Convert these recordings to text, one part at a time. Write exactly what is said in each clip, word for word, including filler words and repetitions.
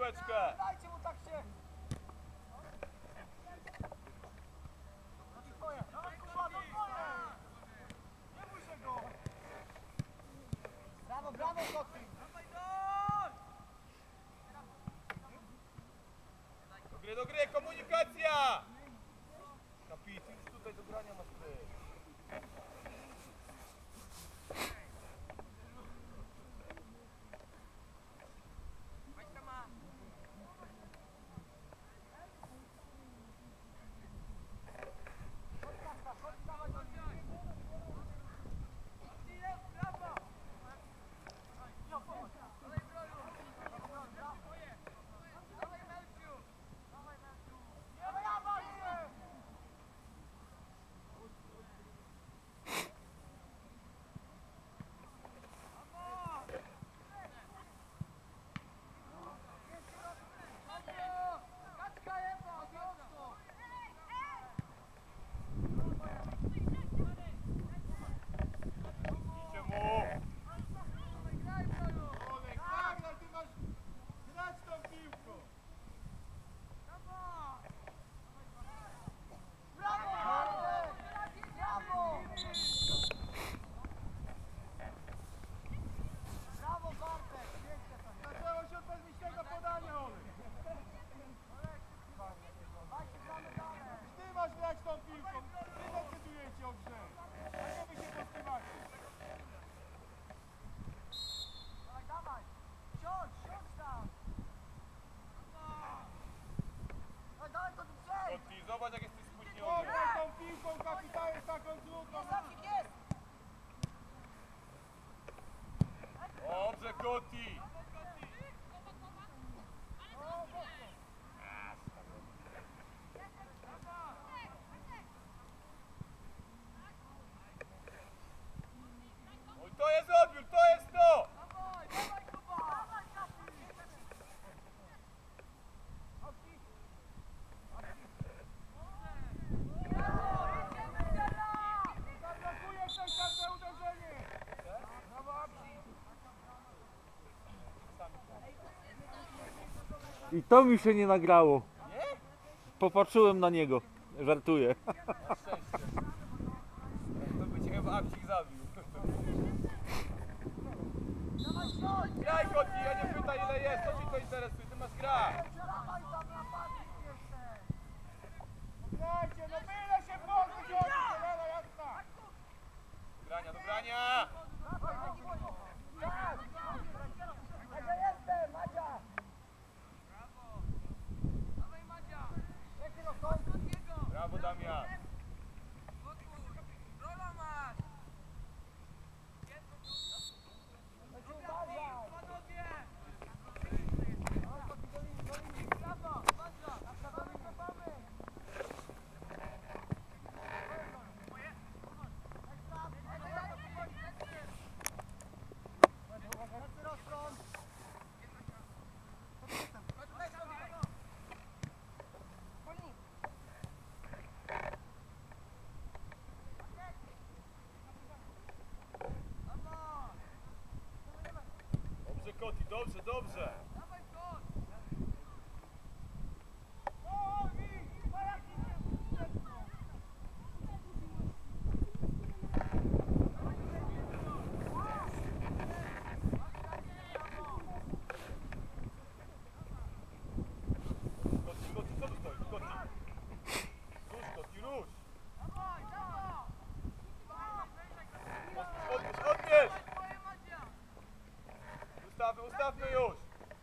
piłeczkę. Dajcie mu tak się. Twoje. Dawaj Kuba, to twoje. Nie bój się go. Brawo, brawo, Koki. Do gry, do gry, komunikacja! Kapit, już tutaj do grania masz ty. Zobacz, jak jesteś spóźniony. Ograj tą piłką, kapitan jest taką trudną. Dobrze, Koti. Oj, to jest odbiór, to jest to! I to mi się nie nagrało. Popatrzyłem na niego. Żartuję. Na szczęście. To by cię chyba Abcik zabił. Graj, Koti, ja nie pytaj ile jest, to ci to interesuje, ty masz grać. Grajcie, no byle się pozbyć, zielona jasna. Do grania, do grania! Brawo, Damian! Dobrze, Koti, dobrze, dobrze! Koti, Koti, co tu stoisz? Koti! Rusz, Koti, rusz! Odbierz, odbierz! Ustawmy, ustawmy już!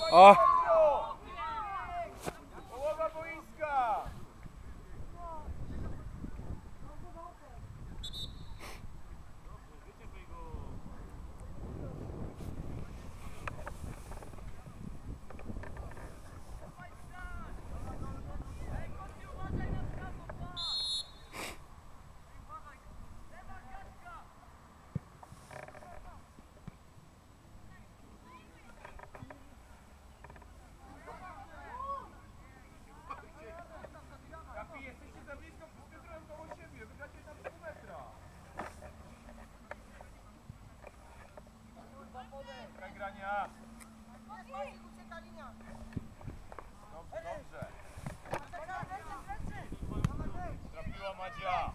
O! Połowa boiska! Kapi, jesteście za blisko, przyspieszyłem koło siebie, wygracie na pół metra. Dobra grania. Dobrze, dobrze. Trafiła Madzia.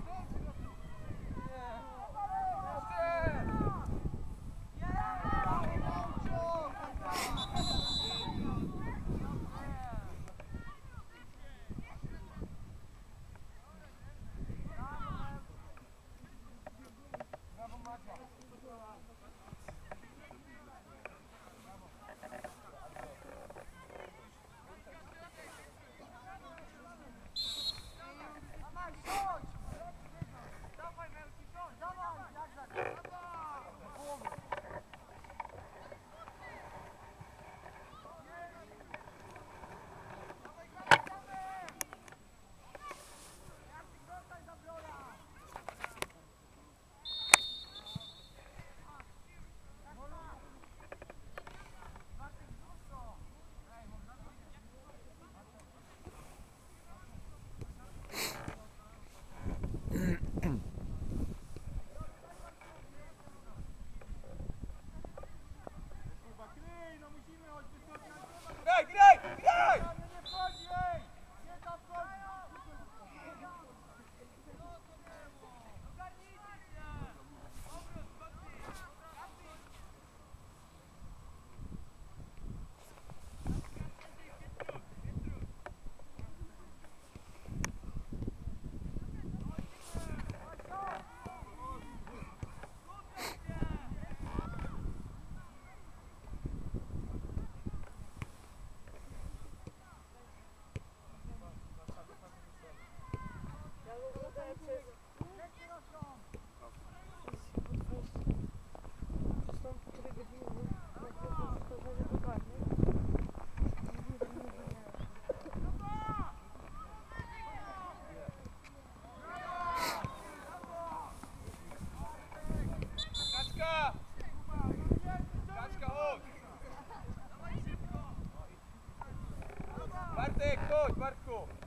Graj, graj, graj! Kaczka! Kaczka, chodź! Bartek, chodź, Bartku!